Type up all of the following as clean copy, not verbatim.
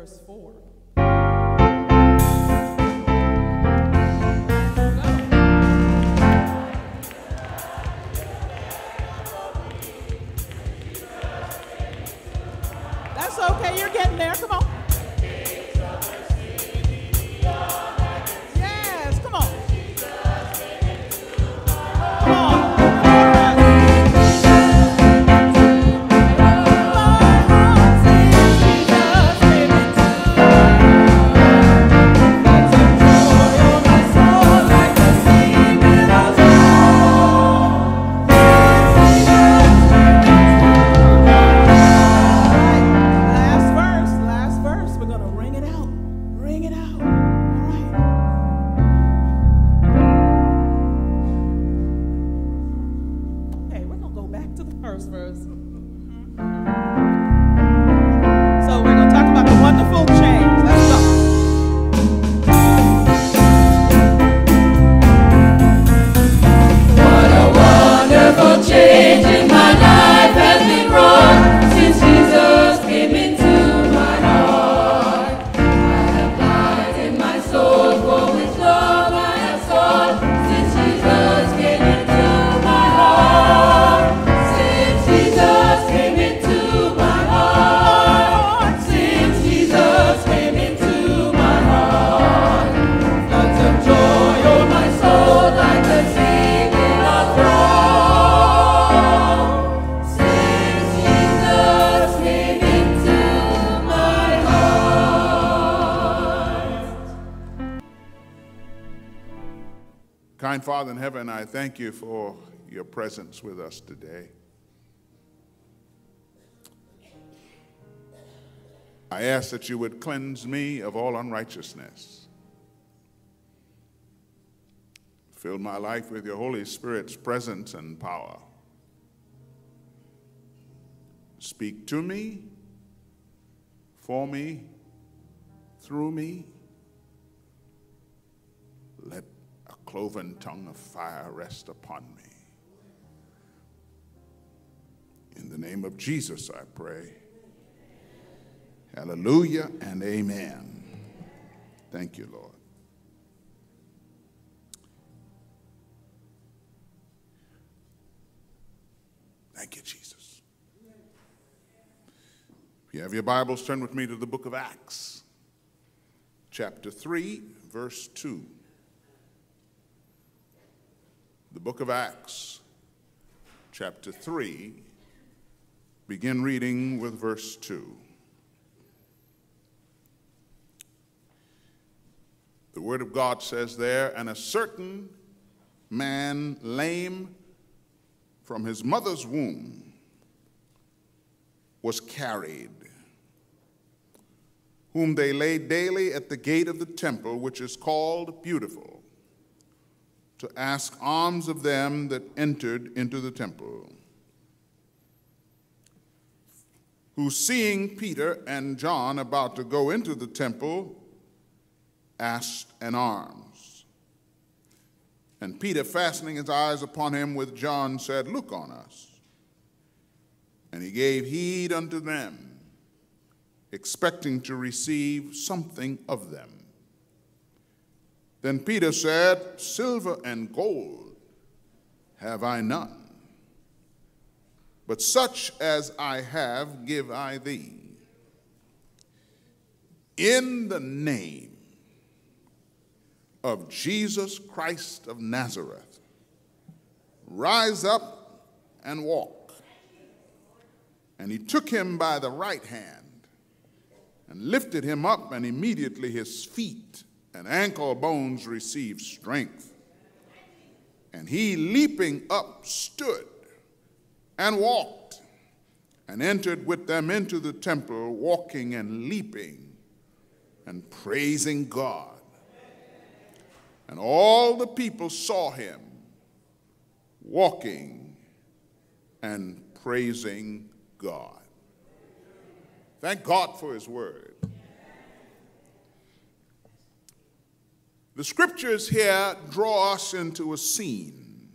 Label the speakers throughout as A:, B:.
A: verse 4. That's okay, you're getting there. Come on. Yes, come on. Come on. Last verse. We're going to ring it out. Ring it out. All right. Okay, we're going to go back to the first verse. So we're going to talk about the wonderful change. Let's go.
B: What a wonderful change in my life has been wrought since Jesus came into my heart. I have light in my soul, for with love I have sought since Jesus came into my heart. Since Jesus came into my heart. Since Jesus came into my heart. Floods of joy o'er my soul like the singing of throng. Since Jesus came into my heart.
C: Kind Father in heaven, I thank you for your presence with us today. I ask that you would cleanse me of all unrighteousness. Fill my life with your Holy Spirit's presence and power. Speak to me, for me, through me. Let a cloven tongue of fire rest upon me. In the name of Jesus, I pray. Hallelujah and amen. Thank you, Lord. Thank you, Jesus. If you have your Bibles, turn with me to the book of Acts, chapter 3, verse 2. The book of Acts, chapter 3, begin reading with verse 2. The word of God says there, and a certain man lame from his mother's womb was carried, whom they laid daily at the gate of the temple, which is called Beautiful, to ask alms of them that entered into the temple, who, seeing Peter and John about to go into the temple, asked an alms. And Peter, fastening his eyes upon him with John, said, Look on us. And he gave heed unto them, expecting to receive something of them. Then Peter said, Silver and gold have I none, but such as I have give I thee. In the name of Jesus Christ of Nazareth, rise up and walk. And he took him by the right hand and lifted him up, and immediately his feet and ankle bones received strength. And he, leaping up, stood and walked, and entered with them into the temple, walking and leaping and praising God. And all the people saw him walking and praising God. Thank God for his word. The scriptures here draw us into a scene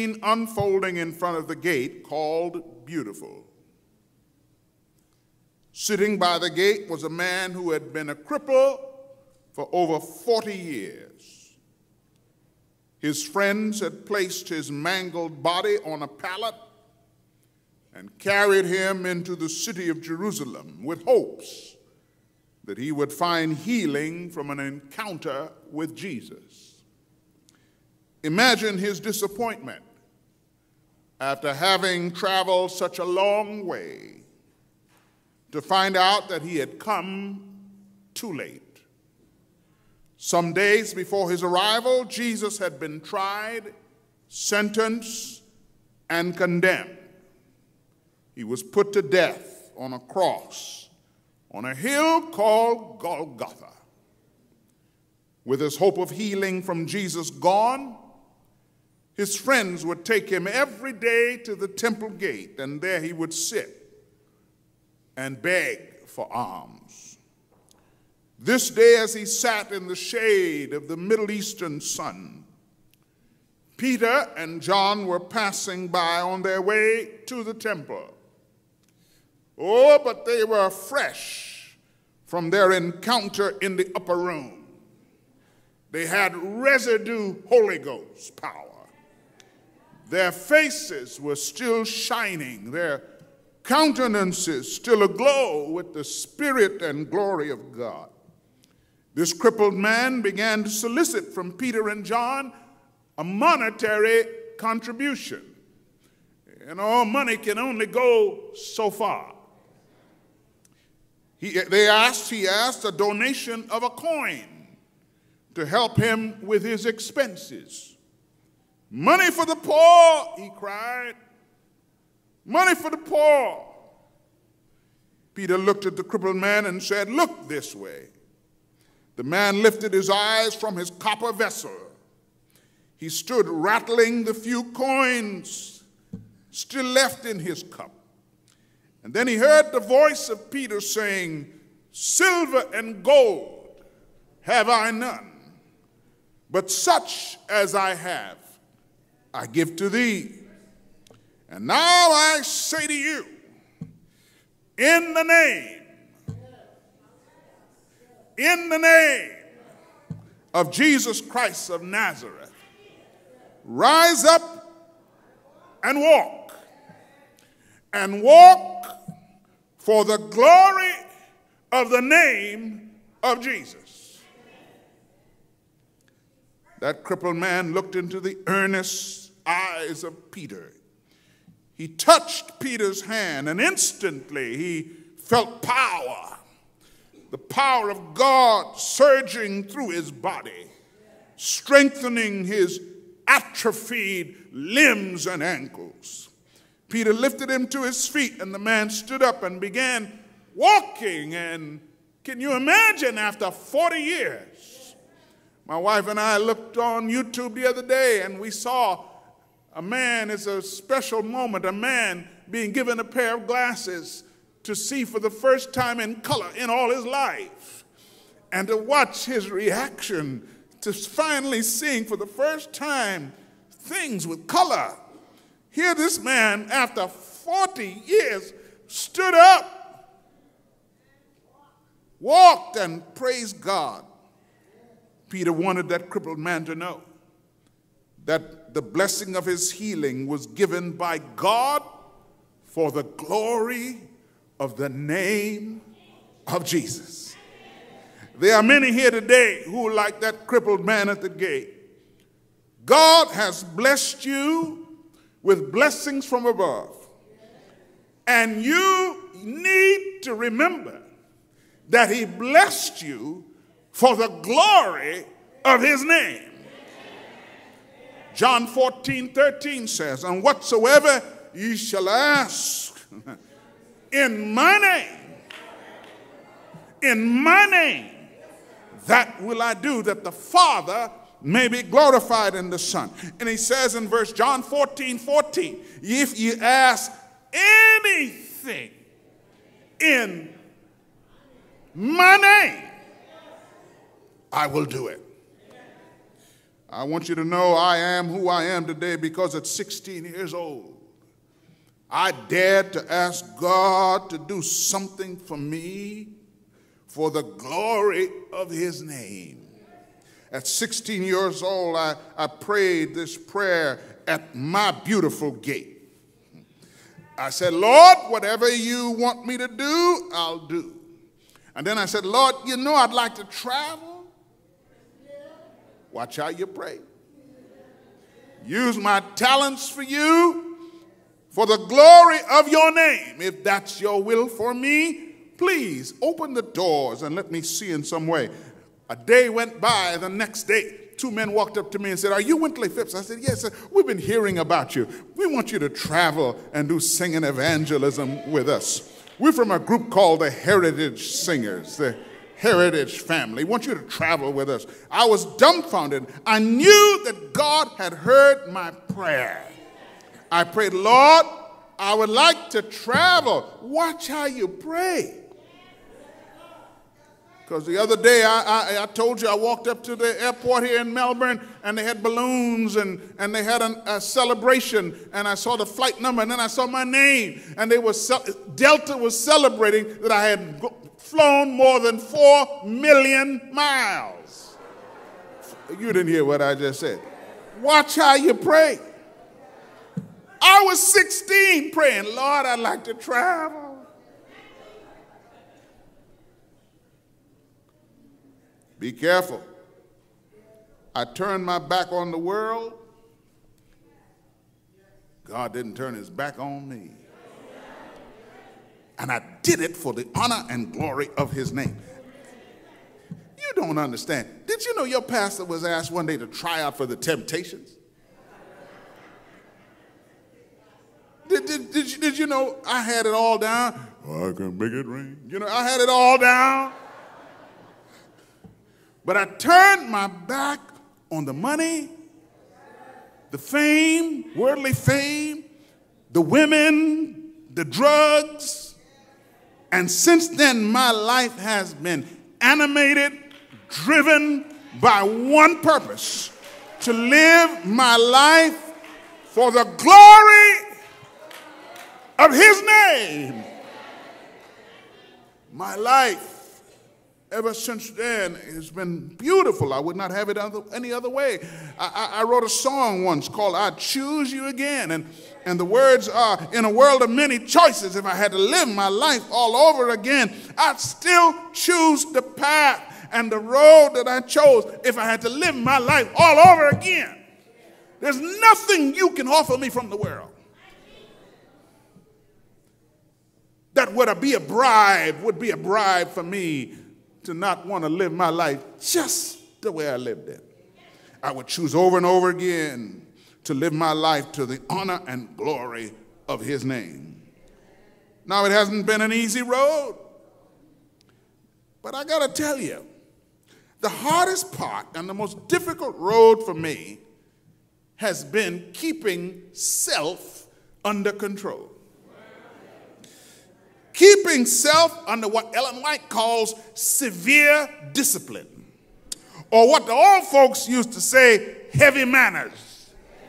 C: unfolding in front of the gate called Beautiful. Sitting by the gate was a man who had been a cripple for over 40 years. His friends had placed his mangled body on a pallet and carried him into the city of Jerusalem with hopes that he would find healing from an encounter with Jesus. Imagine his disappointment after having traveled such a long way to find out that he had come too late. Some days before his arrival, Jesus had been tried, sentenced, and condemned. He was put to death on a cross on a hill called Golgotha. With his hope of healing from Jesus gone, his friends would take him every day to the temple gate, and there he would sit and beg for alms. This day, as he sat in the shade of the Middle Eastern sun, Peter and John were passing by on their way to the temple. Oh, but they were fresh from their encounter in the upper room. They had residue Holy Ghost power. Their faces were still shining, their countenances still aglow with the Spirit and glory of God. This crippled man began to solicit from Peter and John a monetary contribution. You know, money can only go so far. He asked a donation of a coin to help him with his expenses. Money for the poor, he cried. Money for the poor. Peter looked at the crippled man and said, "Look this way." The man lifted his eyes from his copper vessel. He stood rattling the few coins still left in his cup. And then he heard the voice of Peter saying, "Silver and gold have I none, but such as I have, I give to thee. And now I say to you, in the name of Jesus Christ of Nazareth, rise up and walk for the glory of the name of Jesus." That crippled man looked into the earnest eyes of Peter. He touched Peter's hand, and instantly he felt power, the power of God surging through his body, strengthening his atrophied limbs and ankles. Peter lifted him to his feet, and the man stood up and began walking. And can you imagine, after 40 years? My wife and I looked on YouTube the other day, and we saw a man, it's a special moment, a man being given a pair of glasses to see for the first time in color in all his life. And to watch his reaction to finally seeing for the first time things with color. Here this man, after 40 years, stood up, walked, and praised God. Peter wanted that crippled man to know that the blessing of his healing was given by God for the glory of the name of Jesus. There are many here today who, like that crippled man at the gate, God has blessed you with blessings from above. And you need to remember that he blessed you for the glory of his name. John 14:13 says, "And whatsoever ye shall ask in my name, that will I do, that the Father may be glorified in the Son." And he says in verse John 14:14, "If ye ask anything in my name, I will do it." I want you to know I am who I am today because at 16 years old, I dared to ask God to do something for me for the glory of his name. At 16 years old, I prayed this prayer at my beautiful gate. I said, Lord, whatever you want me to do, I'll do. And then I said, Lord, you know I'd like to travel. Watch how you pray. Use my talents for you, for the glory of your name. If that's your will for me, please open the doors and let me see in some way. A day went by. The next day, two men walked up to me and said, are you Wintley Phipps? I said, yes, sir. We've been hearing about you. We want you to travel and do singing evangelism with us. We're from a group called the Heritage Singers, the Heritage Family. We want you to travel with us. I was dumbfounded. I knew that God had heard my prayer. I prayed, Lord, I would like to travel. Watch how you pray. Because the other day, I told you I walked up to the airport here in Melbourne, and they had balloons, and they had a celebration, and I saw the flight number, and then I saw my name, and Delta was celebrating that I had flown more than 4 million miles. You didn't hear what I just said. Watch how you pray. I was 16 praying, Lord, I'd like to travel. Be careful. I turned my back on the world. God didn't turn his back on me. And I did it for the honor and glory of his name. You don't understand. Did you know your pastor was asked one day to try out for the Temptations? Did you know I had it all down? Oh, I can make it rain. You know, I had it all down. But I turned my back on the money, the fame, worldly fame, the women, the drugs. And since then, my life has been animated, driven by one purpose: to live my life for the glory of his name. My life ever since then has been beautiful. I would not have it any other way. I wrote a song once called I Choose You Again. And the words are, in a world of many choices, if I had to live my life all over again, I'd still choose the path and the road that I chose if I had to live my life all over again. There's nothing you can offer me from the world that would be a bribe for me to not want to live my life just the way I lived it. I would choose over and over again to live my life to the honor and glory of his name. Now, it hasn't been an easy road, but I got to tell you, the hardest part and the most difficult road for me has been keeping self under control. Keeping self under what Ellen White calls severe discipline, or what the old folks used to say, heavy manners.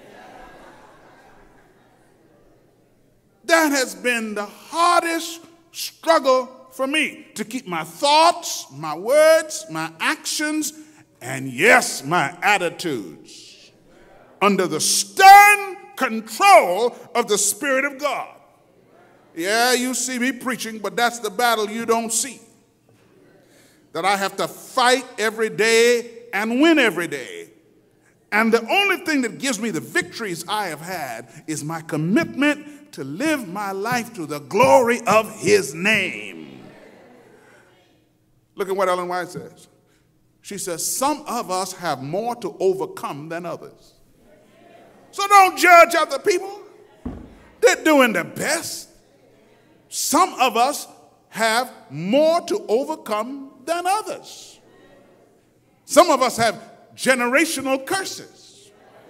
C: That has been the hardest struggle for me, to keep my thoughts, my words, my actions, and yes, my attitudes under the stern control of the Spirit of God. Yeah, you see me preaching, but that's the battle you don't see. That I have to fight every day and win every day. And the only thing that gives me the victories I have had is my commitment to live my life to the glory of his name. Look at what Ellen White says. She says, some of us have more to overcome than others. So don't judge other people. They're doing their best. Some of us have more to overcome than others. Some of us have generational curses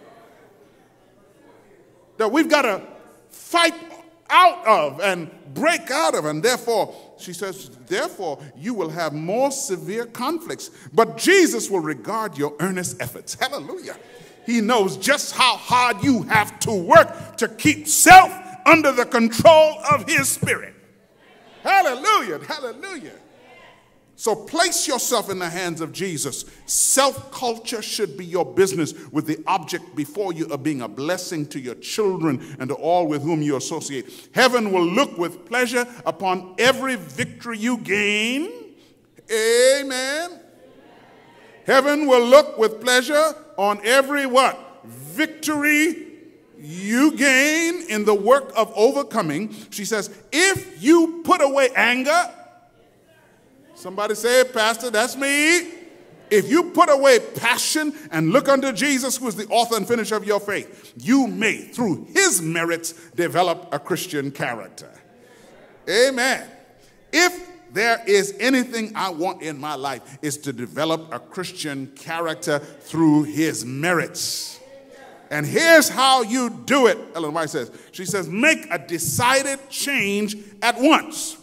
C: that we've got to fight out of and break out of. And therefore, she says, therefore, you will have more severe conflicts. But Jesus will regard your earnest efforts. Hallelujah. He knows just how hard you have to work to keep self under the control of his Spirit. Hallelujah, hallelujah. So place yourself in the hands of Jesus. Self-culture should be your business, with the object before you of being a blessing to your children and to all with whom you associate. Heaven will look with pleasure upon every victory you gain. Amen. Heaven will look with pleasure on every what? Victory you gain in the work of overcoming. She says, if you put away anger, somebody say, Pastor, that's me. If you put away passion and look unto Jesus, who is the author and finisher of your faith, you may, through his merits, develop a Christian character. Amen. If there is anything I want in my life, is to develop a Christian character through his merits. And here's how you do it, Ellen White says. She says, make a decided change at once.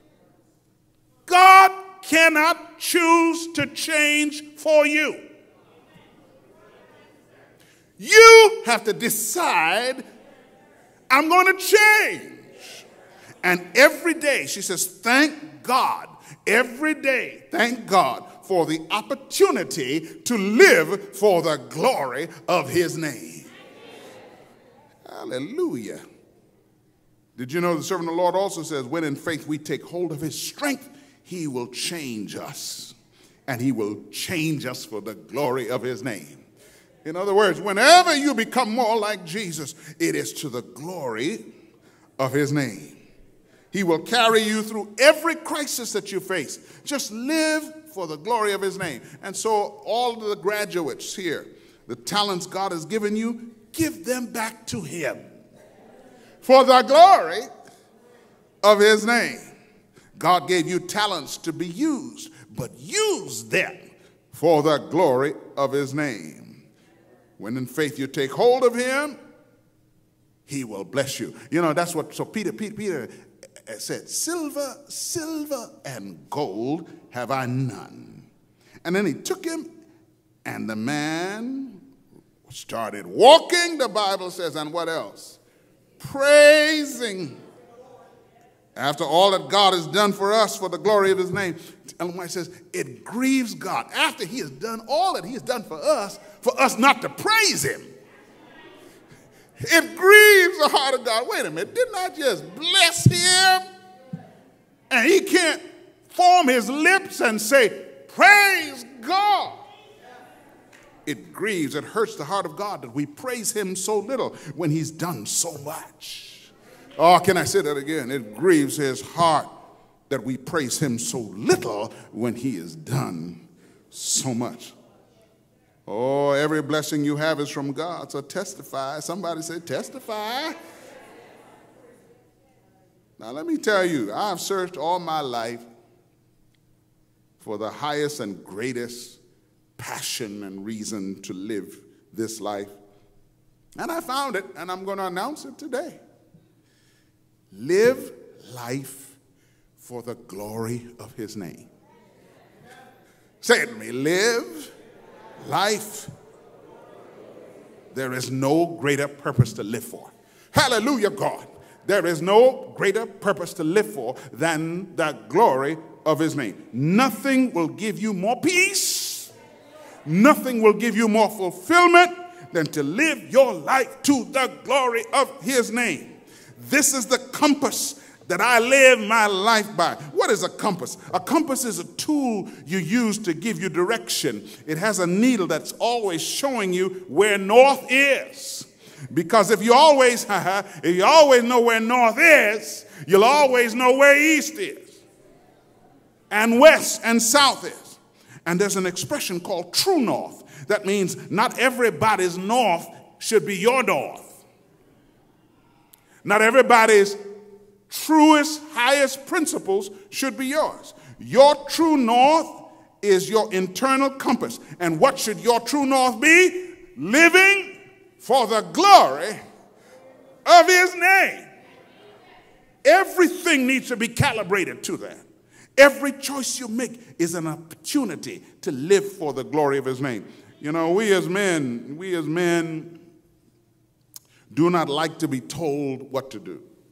C: God cannot choose to change for you. You have to decide, I'm going to change. And every day, she says, thank God, every day, thank God for the opportunity to live for the glory of his name. Hallelujah. Did you know the servant of the Lord also says, when in faith we take hold of his strength, he will change us, and he will change us for the glory of his name. In other words, whenever you become more like Jesus, it is to the glory of his name. He will carry you through every crisis that you face. Just live for the glory of his name. And so all of the graduates here, the talents God has given you, give them back to him for the glory of his name. God gave you talents to be used, but use them for the glory of his name. When in faith you take hold of him, he will bless you. You know, that's what, so Peter said, silver and gold have I none. And then he took him, and the man started walking, the Bible says, and what else? Praising. After all that God has done for us for the glory of his name, Ellen White says, it grieves God, after he has done all that he has done for us not to praise him. It grieves the heart of God. Wait a minute, didn't I just bless him? And he can't form his lips and say, praise God. It grieves, it hurts the heart of God that we praise him so little when he's done so much. Oh, can I say that again? It grieves his heart that we praise him so little when he has done so much. Oh, every blessing you have is from God, so testify. Somebody say, testify. Now, let me tell you, I've searched all my life for the highest and greatest passion and reason to live this life. And I found it, and I'm going to announce it today. Live life for the glory of his name. Say it to me. Live life. There is no greater purpose to live for. Hallelujah, God. There is no greater purpose to live for than the glory of his name. Nothing will give you more peace. Nothing will give you more fulfillment than to live your life to the glory of his name. This is the compass that I live my life by. What is a compass? A compass is a tool you use to give you direction. It has a needle that's always showing you where north is. Because if you always know where north is, you'll always know where east is, and west and south is. And there's an expression called true north. That means not everybody's north should be your north. Not everybody's truest, highest principles should be yours. Your true north is your internal compass. And what should your true north be? Living for the glory of his name. Everything needs to be calibrated to that. Every choice you make is an opportunity to live for the glory of his name. You know, we as men do not like to be told what to do.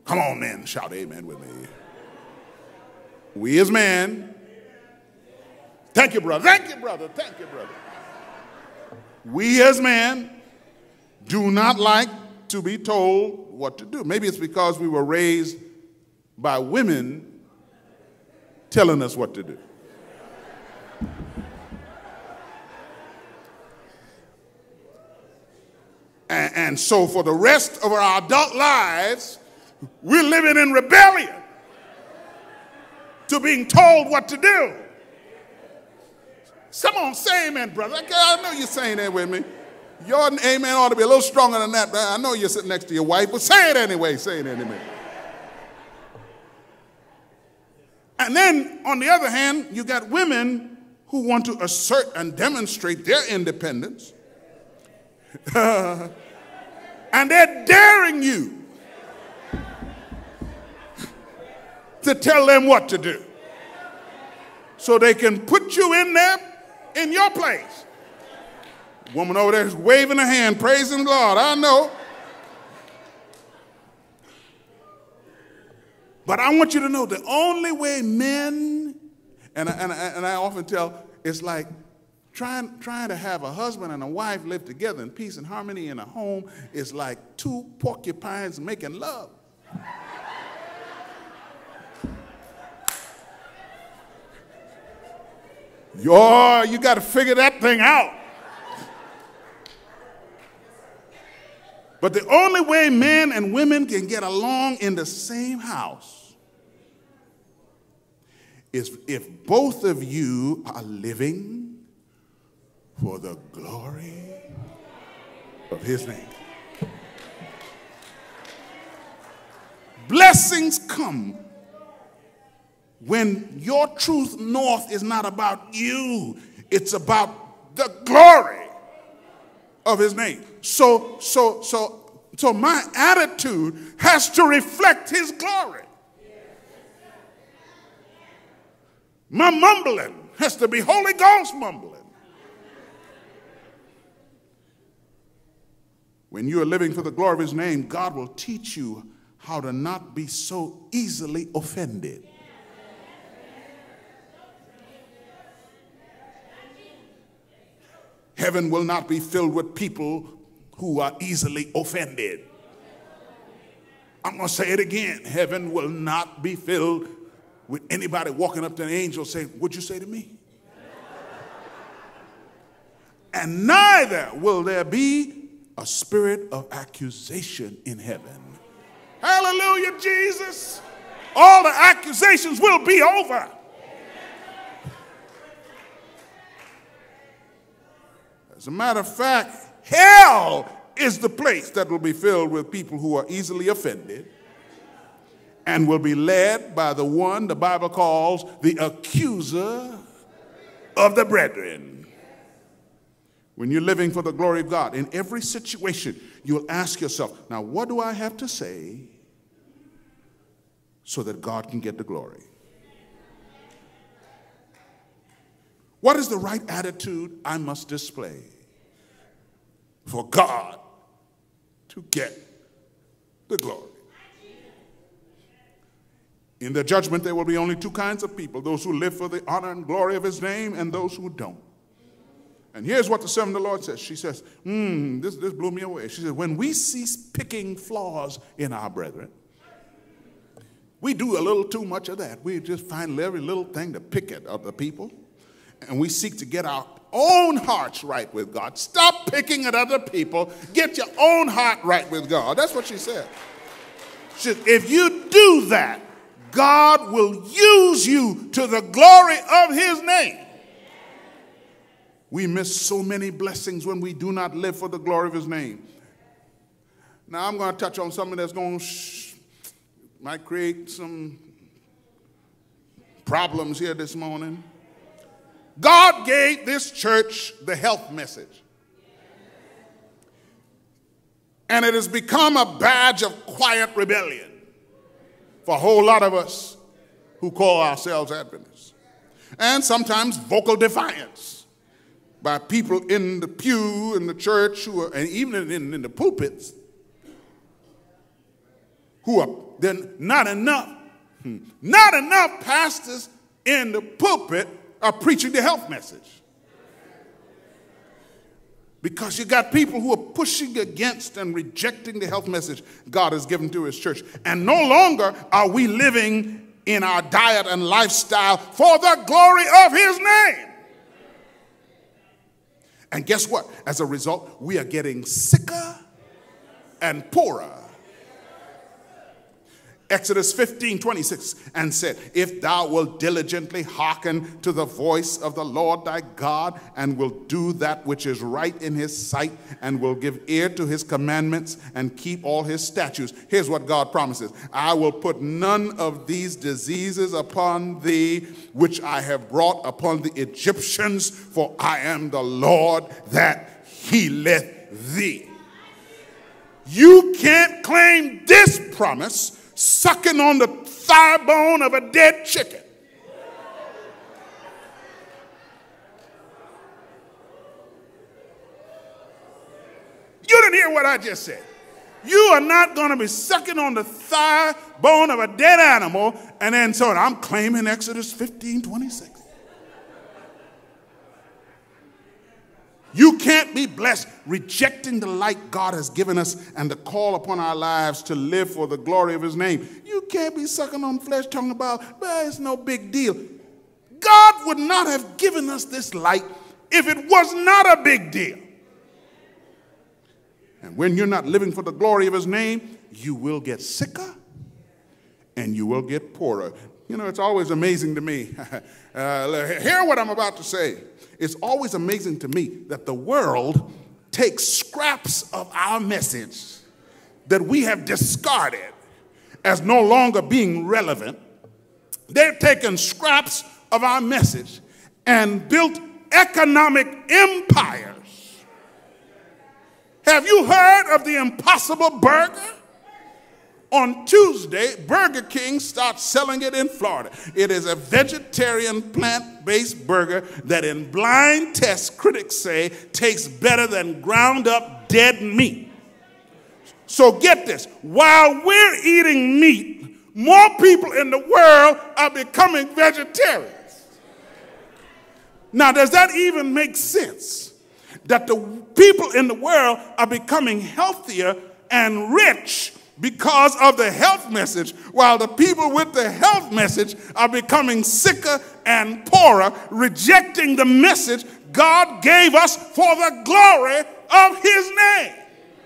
C: Come on, men, shout amen with me. We as men, thank you, brother, thank you, brother, thank you, brother. We as men do not like to be told what to do. Maybe it's because we were raised by women telling us what to do. And so for the rest of our adult lives, we're living in rebellion to being told what to do. Someone say amen, brother. I know you're saying that with me. Your amen ought to be a little stronger than that. I know you're sitting next to your wife, but say it anyway. Say it anyway. And then, on the other hand, you got women who want to assert and demonstrate their independence. And they're daring you to tell them what to do so they can put you in there in your place. Woman over there is waving her hand, praising the Lord. I know. But I want you to know the only way men, and I often tell, it's like trying to have a husband and a wife live together in peace and harmony in a home is like two porcupines making love. You got to figure that thing out. But the only way men and women can get along in the same house is if both of you are living for the glory of his name. Blessings come when your truth north is not about you, it's about the glory of his name. So my attitude has to reflect his glory. My mumbling has to be Holy Ghost mumbling. When you are living for the glory of his name, God will teach you how to not be so easily offended. Heaven will not be filled with people who are easily offended. I'm going to say it again. Heaven will not be filled with anybody walking up to an angel saying, "What'd you say to me?" And neither will there be a spirit of accusation in heaven. Hallelujah, Jesus. All the accusations will be over. As a matter of fact, hell is the place that will be filled with people who are easily offended and will be led by the one the Bible calls the accuser of the brethren. When you're living for the glory of God, in every situation, you'll ask yourself, now what do I have to say so that God can get the glory? What is the right attitude I must display for God to get the glory? In the judgment, there will be only two kinds of people: those who live for the honor and glory of his name and those who don't. And here's what the servant of the Lord says. She says, this blew me away. She says, when we cease picking flaws in our brethren, we do a little too much of that. We just find every little thing to pick at other people. And we seek to get our own hearts right with God. Stop picking at other people. Get your own heart right with God. That's what she said. She said, if you do that, God will use you to the glory of his name. We miss so many blessings when we do not live for the glory of his name. Now I'm going to touch on something that's going to might create some problems here this morning. God gave this church the health message. And it has become a badge of quiet rebellion for a whole lot of us who call ourselves Adventists. And sometimes vocal defiance by people in the pew in the church who are, and even in the pulpits, then not enough pastors in the pulpit are preaching the health message. Because you got people who are pushing against and rejecting the health message God has given to his church. And no longer are we living in our diet and lifestyle for the glory of his name. And guess what? As a result, we are getting sicker and poorer. Exodus 15:26, and said, if thou wilt diligently hearken to the voice of the Lord thy God, and will do that which is right in his sight, and will give ear to his commandments, and keep all his statutes. Here's what God promises. I will put none of these diseases upon thee, which I have brought upon the Egyptians, for I am the Lord that healeth thee. You can't claim this promise sucking on the thigh bone of a dead chicken. You didn't hear what I just said. You are not going to be sucking on the thigh bone of a dead animal and then so on. I'm claiming Exodus 15:26. You can't be blessed rejecting the light God has given us and the call upon our lives to live for the glory of his name. You can't be sucking on flesh talking about, well, it's no big deal. God would not have given us this light if it was not a big deal. And when you're not living for the glory of his name, you will get sicker and you will get poorer. You know, it's always amazing to me. Hear what I'm about to say. It's always amazing to me that the world takes scraps of our message that we have discarded as no longer being relevant. They've taken scraps of our message and built economic empires. Have you heard of the Impossible Burger? On Tuesday, Burger King starts selling it in Florida. It is a vegetarian, plant-based burger that in blind tests, critics say, tastes better than ground-up dead meat. So get this. While we're eating meat, more people in the world are becoming vegetarians. Now, does that even make sense? That the people in the world are becoming healthier and rich because of the health message, while the people with the health message are becoming sicker and poorer, rejecting the message God gave us for the glory of his name.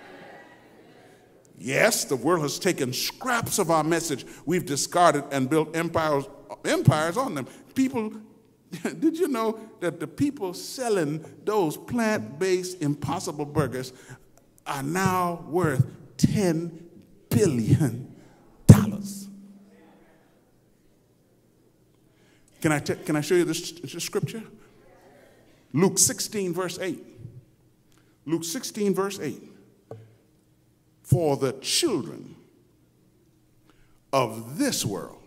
C: Yes, the world has taken scraps of our message we've discarded and built empires on them. People, did you know that the people selling those plant-based Impossible Burgers are now worth $10 billion. Can I show you this scripture? Luke 16, verse 8. Luke 16, verse 8. For the children of this world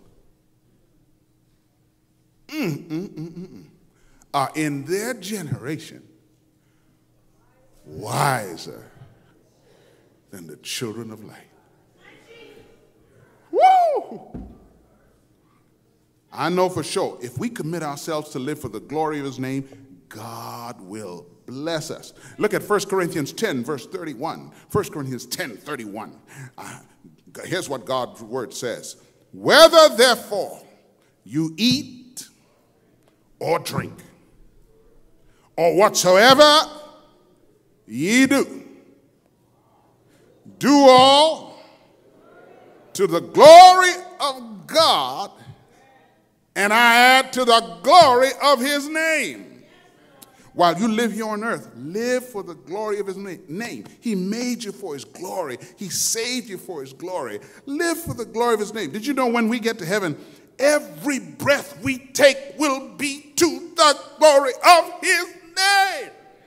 C: are in their generation wiser than the children of light. Woo! I know for sure if we commit ourselves to live for the glory of his name, God will bless us. Look at 1 Corinthians 10, verse 31. 1 Corinthians 10, 31. Here's what God's word says. Whether therefore you eat or drink, or whatsoever ye do, do all to the glory of God, and I add to the glory of his name. While you live here on earth, live for the glory of his name. He made you for his glory. He saved you for his glory. Live for the glory of his name. Did you know when we get to heaven, every breath we take will be to the glory of his name?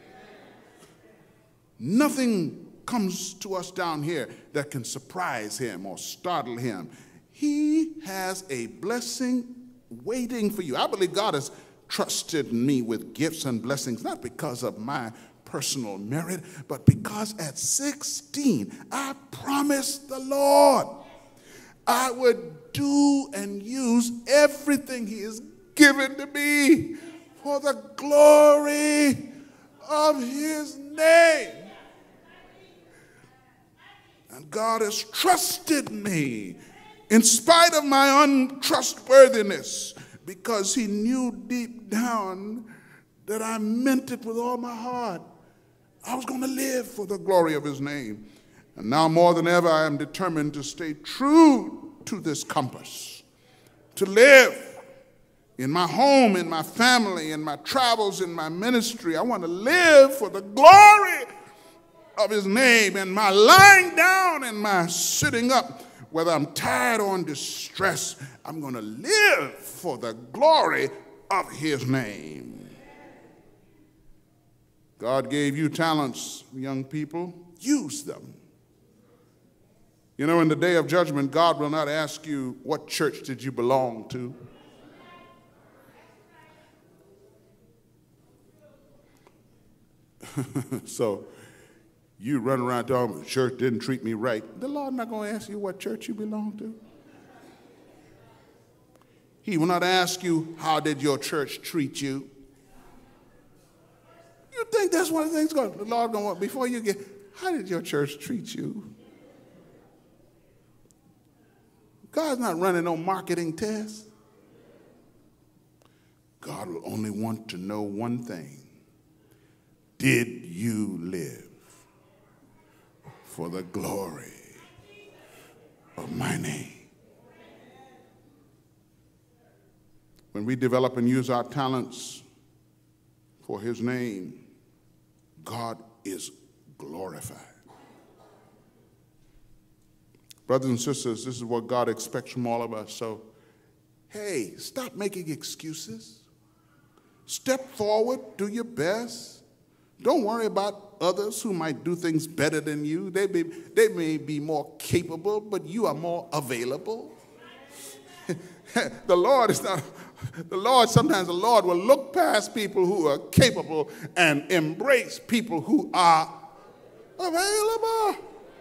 C: Nothing comes to us down here that can surprise him or startle him. He has a blessing waiting for you. I believe God has trusted me with gifts and blessings, not because of my personal merit, but because at 16, I promised the Lord I would do and use everything he has given to me for the glory of his name. And God has trusted me in spite of my untrustworthiness, because he knew deep down that I meant it with all my heart. I was going to live for the glory of his name. And now more than ever, I am determined to stay true to this compass, to live in my home, in my family, in my travels, in my ministry. I want to live for the glory of his name, and my lying down and my sitting up, whether I'm tired or in distress, I'm going to live for the glory of his name. God gave you talents, young people. Use them. You know, in the day of judgment, God will not ask you, what church did you belong to? So you run around talking, the church didn't treat me right. The Lord not going to ask you what church you belong to. He will not ask you, how did your church treat you? You think that's one of the things the Lord going to want before you get, how did your church treat you? God's not running no marketing tests. God will only want to know one thing. Did you live for the glory of my name? When we develop and use our talents for his name, God is glorified. Brothers and sisters, this is what God expects from all of us. So, hey, stop making excuses. Step forward, do your best. Don't worry about others who might do things better than you. They may be more capable, but you are more available. Sometimes the Lord will look past people who are capable and embrace people who are available.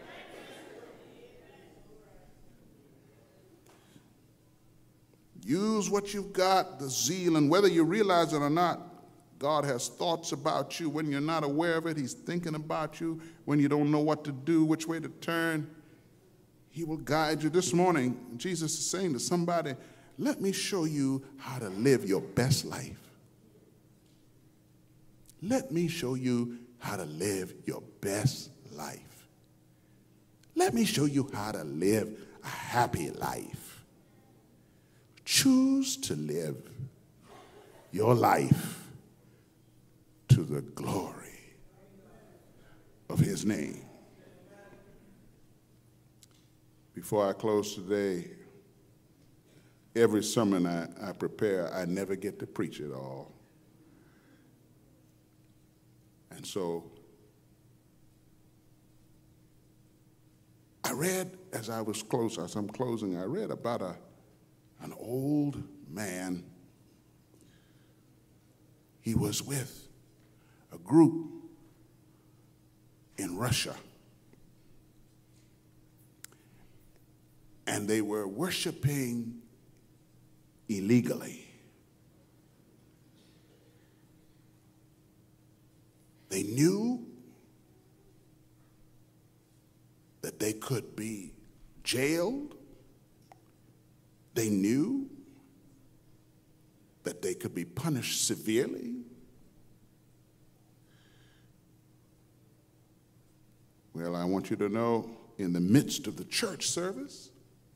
C: Use what you've got, the zeal, and whether you realize it or not, God has thoughts about you. When you're not aware of it, he's thinking about you. When you don't know what to do, which way to turn, he will guide you. This morning, Jesus is saying to somebody, let me show you how to live your best life. Let me show you how to live your best life. Let me show you how to live a happy life. Choose to live your life to the glory of his name. Before I close today, every sermon I prepare, I never get to preach it all. And so I read, as I'm closing, I read about an old man. He was with a group in Russia, and they were worshiping illegally. They knew that they could be jailed. They knew that they could be punished severely. Well, I want you to know, in the midst of the church service,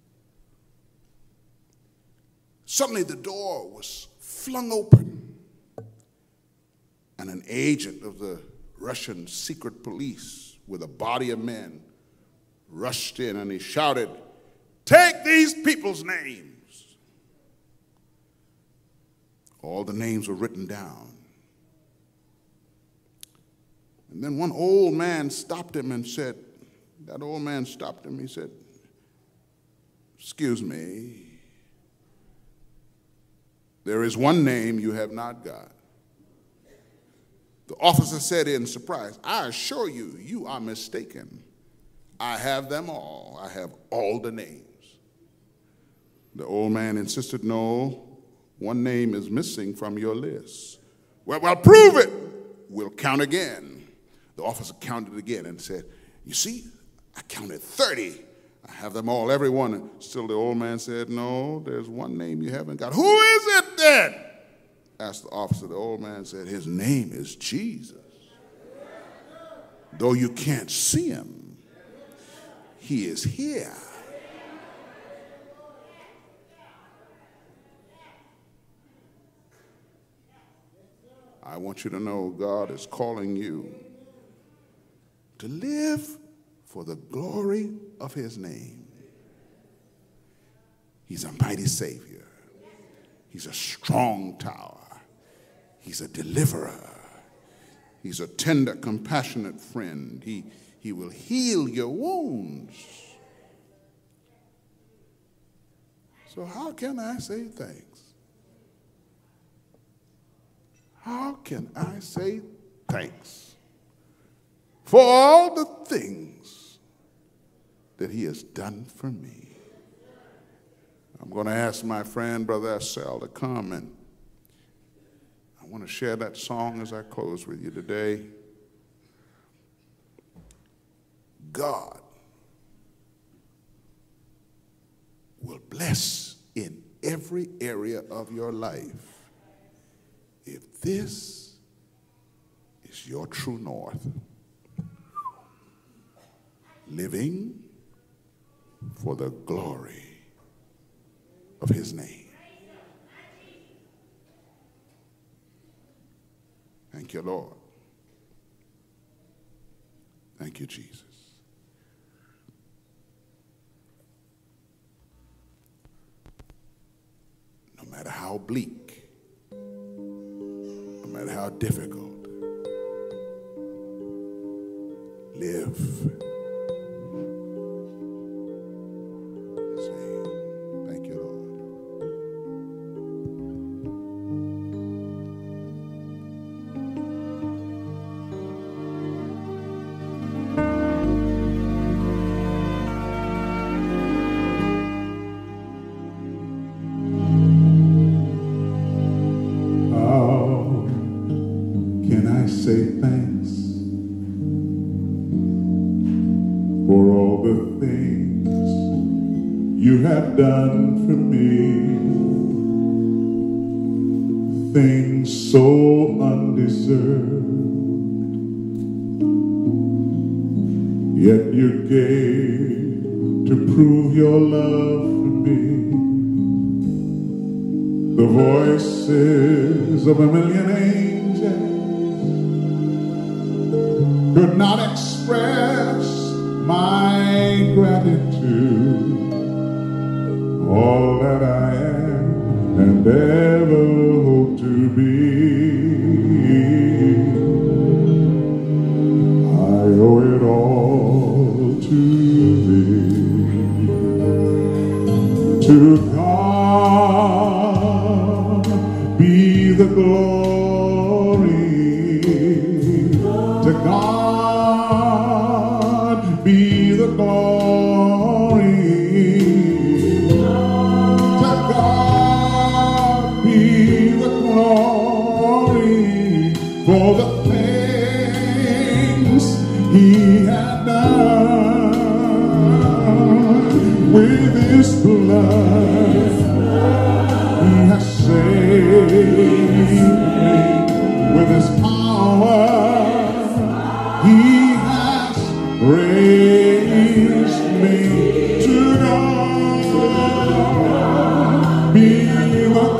C: suddenly the door was flung open, and an agent of the Russian secret police with a body of men rushed in, and he shouted, "Take these people's names." All the names were written down. And then one old man stopped him and said, he said, "Excuse me, there is one name you have not got." The officer said in surprise, "I assure you, you are mistaken. I have them all. I have all the names." The old man insisted, no, one name is missing from your list. Well, prove it. We'll count again. The officer counted again and said, you see, I counted 30. I have them all, everyone. And still the old man said, no, there's one name you haven't got. Who is it then? Asked the officer. The old man said, his name is Jesus. Though you can't see him, he is here. I want you to know God is calling you to live for the glory of his name. He's a mighty Savior. He's a strong tower. He's a deliverer. He's a tender, compassionate friend. He will heal your wounds. So how can I say thanks? How can I say thanks for all the things that he has done for me? I'm going to ask my friend, Brother Assel, to come, and I want to share that song as I close with you today. God will bless in every area of your life if this is your true north. Living for the glory of his name. Thank you, Lord. Thank you, Jesus. No matter how bleak, no matter how difficult, live. Thank you, Lord. Say thanks for all the things you have done for me, things so undeserved, yet you gave to prove your love for me. The voices of a million angels could not express my gratitude. All that I am and ever hope to be, I owe it all to thee. To God be the glory. To God be the glory. To God be the glory for the things he had done. With his blood he has saved me. With his power he has raised me. To God be the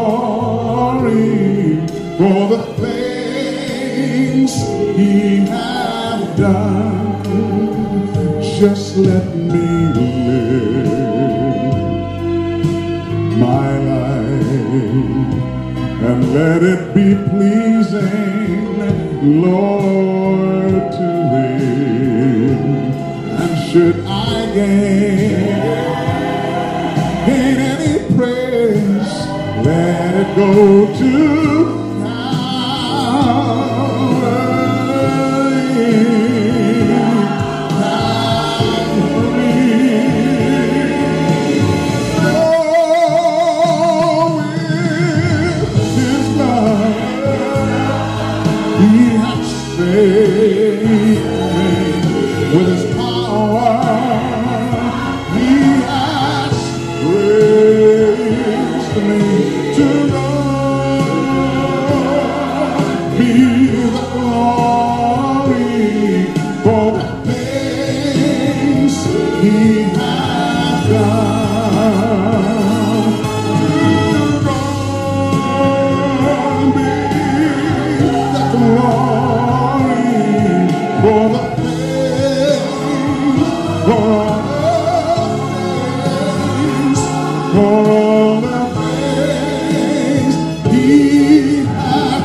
C: glory for the things he has done. Just let me live my life and let it be pleasing, Lord, to thee. And should I gain any praise, let it go to Calvary. has done. God be the glory for the things, for all the things He has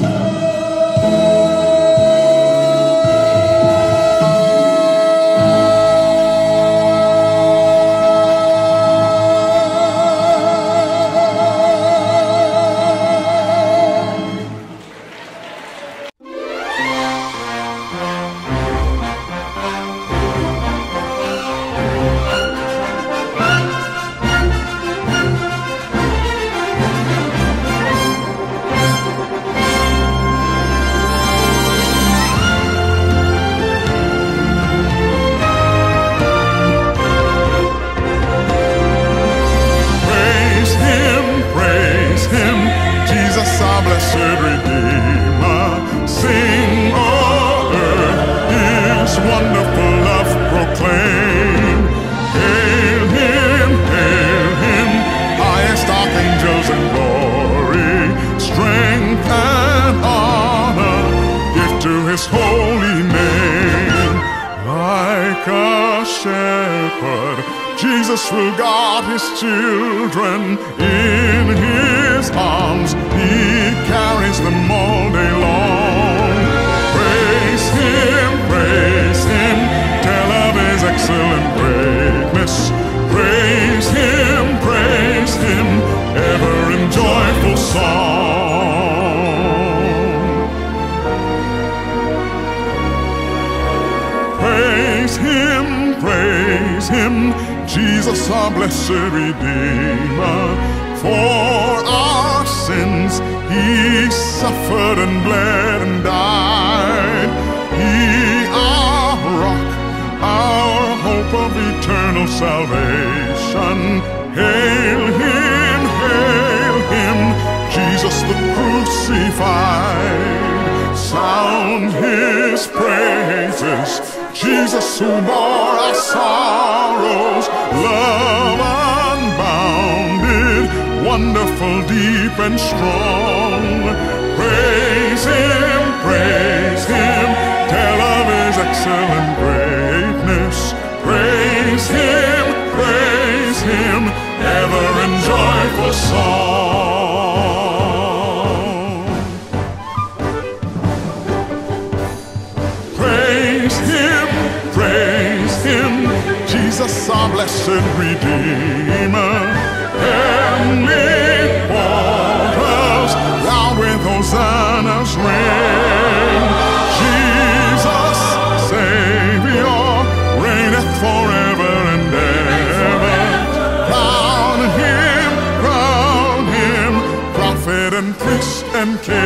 C: Jesus will guard His children in His arms. He carries them all day long. Praise Him, tell of His excellent greatness. Praise Him, ever in joyful song. Praise Him, Jesus, our blessed Redeemer. For our sins He suffered and bled and died. He, our rock, our hope of eternal salvation. Hail Him, Jesus the crucified. Sound His praises, Jesus who bore our sorrows. Love unbounded, wonderful, deep and strong. Praise Him, tell of His excellent greatness. Praise Him, ever in joyful song. Praise Him, Jesus, our blessed Redeemer. Heavenly portals, loud with hosannas ring. Jesus, Savior, reigneth forever and ever. Crown Him, prophet and priest and king.